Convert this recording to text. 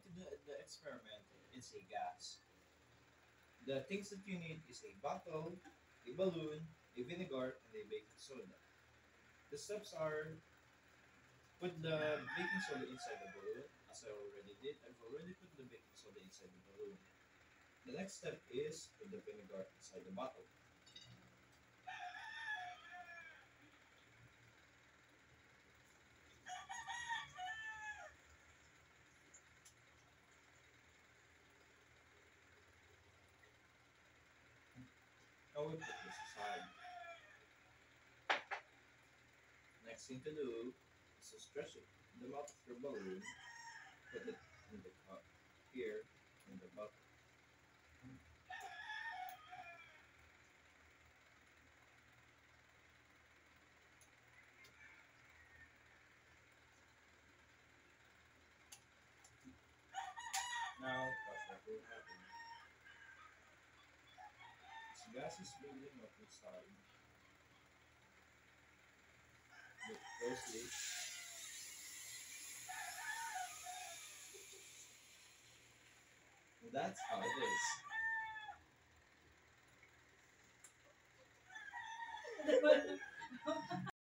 into the experiment, it's a gas. The things that you need is a bottle, a balloon, a vinegar, and a baking soda. The steps are put the baking soda inside the balloon. As I already did, I've already put the baking soda inside the balloon. The next step is put the vinegar inside the bottle. Now we put this aside. Next thing to do is to stretch it the mouth of your balloon, put it in the cup here in the bottle. Now watch what will happen. As gas is building up inside, look closely. That's how it is.